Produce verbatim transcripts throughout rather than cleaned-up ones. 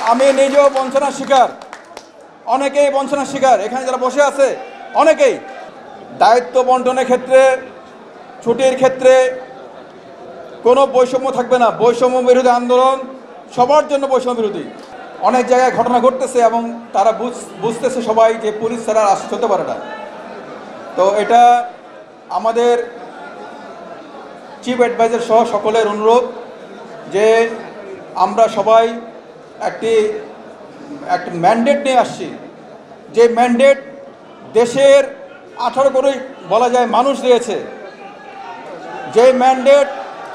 আমি নিজেও বঞ্চনার শিকার, অনেকেই বঞ্চনার শিকার। এখানে যারা বসে আছে অনেকেই দায়িত্ব বন্টনের ক্ষেত্রে, ছুটির ক্ষেত্রে কোনো বৈষম্য থাকবে না। বৈষম্য বিরোধী আন্দোলন সবার জন্য বৈষম্য বিরোধী। অনেক জায়গায় ঘটনা ঘটতেছে এবং তারা বুঝতেছে সবাই যে পুলিশ ছাড়া আশ্বাস হতে পারে না। তো এটা আমাদের চিফ অ্যাডভাইজার সহ সকলের অনুরোধ যে আমরা সবাই একটি একটি ম্যান্ডেট নিয়ে আসছি, যে ম্যান্ডেট দেশের আঠারো কোটি বলা যায় মানুষ দিয়েছে। যে ম্যান্ডেট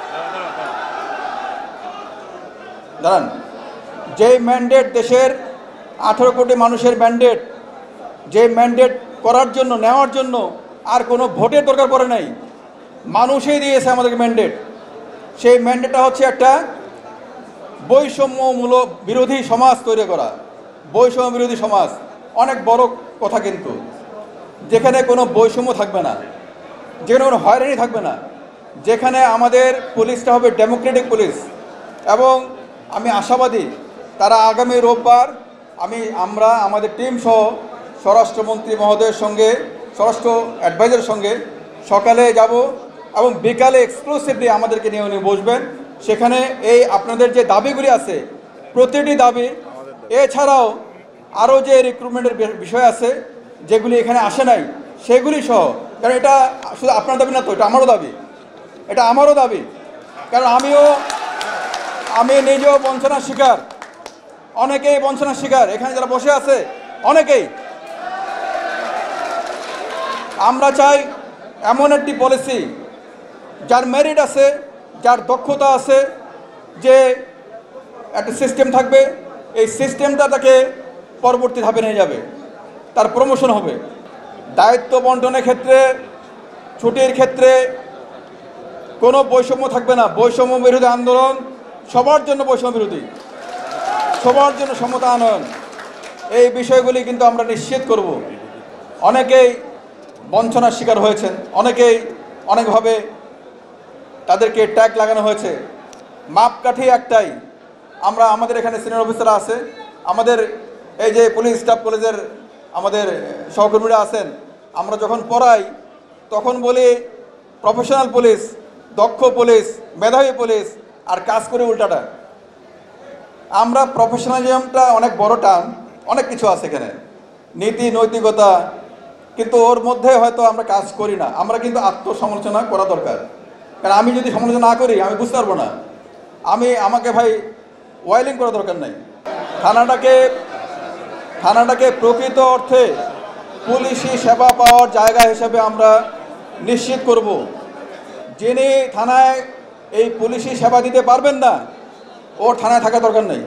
দাঁড়ান যে ম্যান্ডেট দেশের আঠারো কোটি মানুষের ম্যান্ডেট, যে ম্যান্ডেট করার জন্য নেওয়ার জন্য আর কোনো ভোটের দরকার পড়ে নাই, মানুষই দিয়েছে আমাদেরকে ম্যান্ডেট। সেই ম্যান্ডেটটা হচ্ছে একটা বৈষম্যমূলক বিরোধী সমাজ তৈরি করা। বৈষম্য বিরোধী সমাজ অনেক বড় কথা, কিন্তু যেখানে কোনো বৈষম্য থাকবে না, যেখানে কোনো হয়রানি থাকবে না, যেখানে আমাদের পুলিশটা হবে ডেমোক্রেটিক পুলিশ। এবং আমি আশাবাদী তারা আগামী রোববার আমি আমরা আমাদের টিম সহ স্বরাষ্ট্রমন্ত্রী মহোদয়ের সঙ্গে, স্বরাষ্ট্র অ্যাডভাইজারের সঙ্গে সকালে যাব এবং বিকালে এক্সক্লুসিভলি আমাদেরকে নিয়ে উনি বসবেন। সেখানে এই আপনাদের যে দাবিগুলি আছে প্রতিটি দাবি, এছাড়াও আরও যে রিক্রুটমেন্টের বিষয় আছে যেগুলি এখানে আসে নাই সেগুলি সহ, কারণ এটা শুধু আপনার দাবি না, তো এটা আমারও দাবি, এটা আমারও দাবি। কারণ আমিও আমি নিজেও বঞ্চনার শিকার, অনেকেই বঞ্চনার শিকার। এখানে যারা বসে আছে অনেকেই। আমরা চাই এমন একটি পলিসি যার মেরিট আছে, যার দক্ষতা আছে, যে একটা সিস্টেম থাকবে, এই সিস্টেমটা তাকে পরবর্তী ধাপে নিয়ে যাবে, তার প্রমোশন হবে। দায়িত্ব বন্টনের ক্ষেত্রে, ছুটির ক্ষেত্রে কোনো বৈষম্য থাকবে না। বৈষম্য বিরোধী আন্দোলন সবার জন্য বৈষম্য বিরোধী, সবার জন্য সমতা আনয়ন, এই বিষয়গুলি কিন্তু আমরা নিশ্চিত করব। অনেকেই বঞ্চনার শিকার হয়েছেন, অনেকেই অনেকভাবে তাদেরকে ট্যাগ লাগানো হয়েছে। মাপকাঠি একটাই, আমরা আমাদের এখানে সিনিয়র অফিসাররা আছে, আমাদের এই যে পুলিশ স্টাফ কলেজের আমাদের সহকর্মীরা আছেন, আমরা যখন পড়াই তখন বলি প্রফেশনাল পুলিশ, দক্ষ পুলিশ, মেধাবী পুলিশ, আর কাজ করে উল্টাটা। আমরা প্রফেশনালিজমটা অনেক বড় টার্ম, অনেক কিছু আছে এখানে, নীতি নৈতিকতা, কিন্তু ওর মধ্যে হয়তো আমরা কাজ করি না। আমরা কিন্তু আত্মসমালোচনা করা দরকার, কারণ আমি যদি সমালোচনা না করি আমি বুঝতে পারবো না। আমি আমাকে ভাই ওয়াইলিং করা দরকার নাই। থানাটাকে থানাটাকে প্রকৃত অর্থে পুলিশি সেবা পাওয়ার জায়গা হিসেবে আমরা নিশ্চিত করব। যিনি থানায় এই পুলিশি সেবা দিতে পারবেন না, ওর থানায় থাকা দরকার নেই।